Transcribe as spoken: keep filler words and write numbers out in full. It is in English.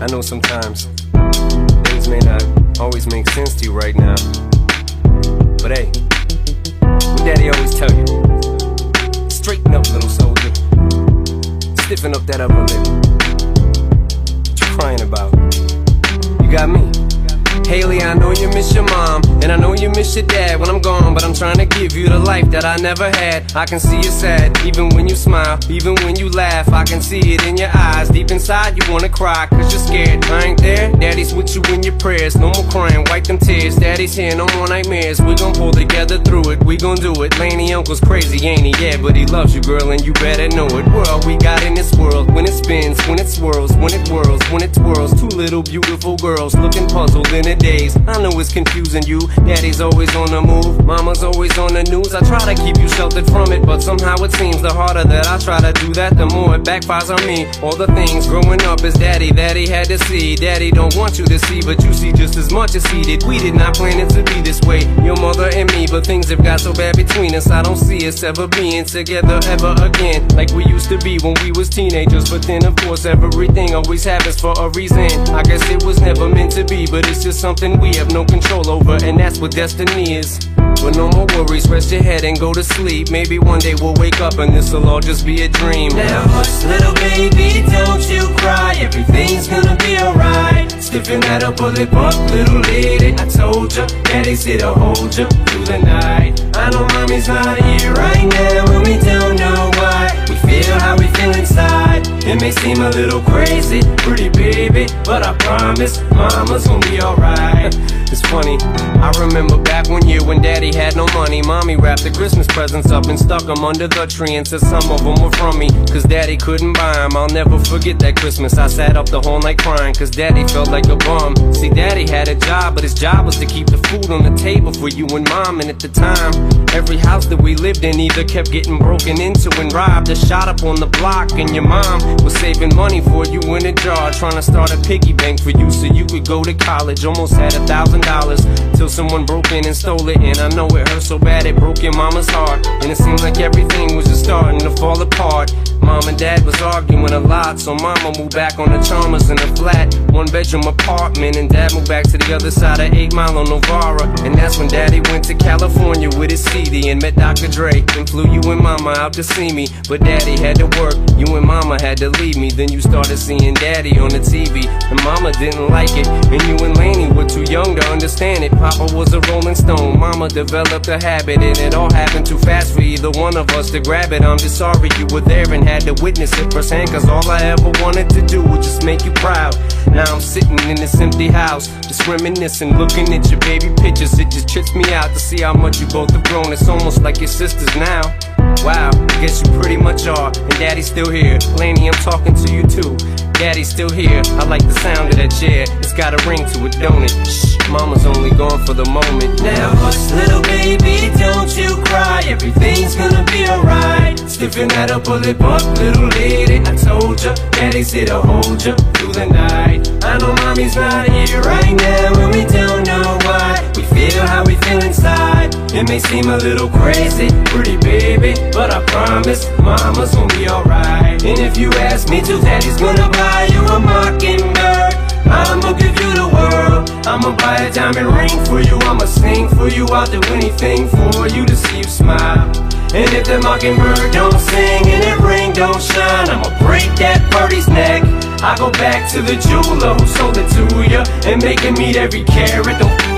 I know sometimes things may not always make sense to you right now, but hey, what Daddy always tell you, straighten up, little soldier, stiffen up that upper lip. What you crying about? You got me. Haley, I know you miss your mom, and I know you miss your dad when I'm gone, but I'm trying to give you the life that I never had. I can see you sad, even when you smile, even when you laugh. I can see it in your eyes, deep inside you wanna cry, cause you're scared. I ain't there, Daddy's with you in your prayers. No more crying, wipe them tears. Daddy's here, no more nightmares. We gon' pull together through it, we gon' do it. Laney uncle's crazy, ain't he? Yeah, but he loves you, girl, and you better know it. We're all we got in this world, when it spins, when it swirls, when it whirls, when it twirls. Two little beautiful girls looking puzzled in a daze. I know it's confusing you. Daddy's always on the move, mama's always on the news. I try to keep you sheltered from it, but somehow it seems the harder that I try to do that, the more it backfires on me. All the things growing up as Daddy that he had to see, Daddy don't want you to see, but you see just as much as he did. We did not plan it to be this way, your mother and me, but things have got so bad between us. I don't see us ever being together ever again, like we used to be when we was teenagers. But then of course everything always happens for a reason. I guess it was never meant to be, but it's just something we have no control over, and that's what destiny is. But no more worries, rest your head and go to sleep. Maybe one day we'll wake up and this'll all just be a dream. Now hush, little baby, don't you cry. Everything's gonna be alright. Stiffen that upper lip up, little lady. I told ya, Daddy's here to hold ya through the night. I know mommy's not here right now, and we don't know why. We feel how we feel inside. It may seem a little crazy, pretty baby, but I promise mama's gonna be alright. It's funny, I remember back one year when Daddy had no money. Mommy wrapped the Christmas presents up and stuck them under the tree and said some of them were from me, cause Daddy couldn't buy them. I'll never forget that Christmas. I sat up the whole night crying, cause Daddy felt like a bum. See, Daddy had a job, but his job was to keep the food on the table for you and Mom. And at the time, every house that we lived in either kept getting broken into and robbed or shot up on the block. And your mom was saving money for you in a jar, trying to start a piggy bank for you so you could go to college. Almost had a thousand dollars till someone broke in and stole it. And I know it hurt so bad it broke your mama's heart, and it seemed like everything was just starting to fall apart. Mom and Dad was arguing a lot, so Mama moved back on the Chalmers in a flat one bedroom apartment, and Dad moved back to the other side of eight mile on Novara. And that's when Daddy went to California with his C D and met Doctor Dre, and flew you and Mama out to see me. But Daddy had to work, you and Mama had to leave me. Then you started seeing Daddy on the T V, and Mama didn't like it, and you and Laney were too young to understand it. Papa was a rolling stone, Mama developed a habit, and it all happened too fast for either one of us to grab it. I'm just sorry you were there and had to witness it firsthand, cause all I ever wanted to do was just make you proud. Now I'm sitting in this empty house, just reminiscing, looking at your baby pictures. It just trips me out to see how much you both have grown. It's almost like your sisters now. Wow, I guess you pretty much are, and Daddy's still here. Laney, I'm talking to you too. Daddy's still here, I like the sound of that chair. It's got a ring to it, don't it? Shh, Mama's only gone for the moment. Now hush, little baby, don't you cry. Everything's gonna be alright. Stiffen that upper lip up, little lady. I told ya, Daddy's here to hold ya through the night. I know mommy's not here right now, and we don't know why. We feel how we feel inside. It may seem a little crazy, pretty baby, but I promise mama's gonna be alright. And if you ask me to, Daddy's gonna buy you a mockingbird. I'ma give you the world. I'ma buy a diamond ring for you. I'ma sing for you. I'll do anything for you to see you smile. And if the mockingbird don't sing and that ring don't shine, I'ma break that birdie's neck. I go back to the jeweler who sold it to ya and make him meet every carat. Don't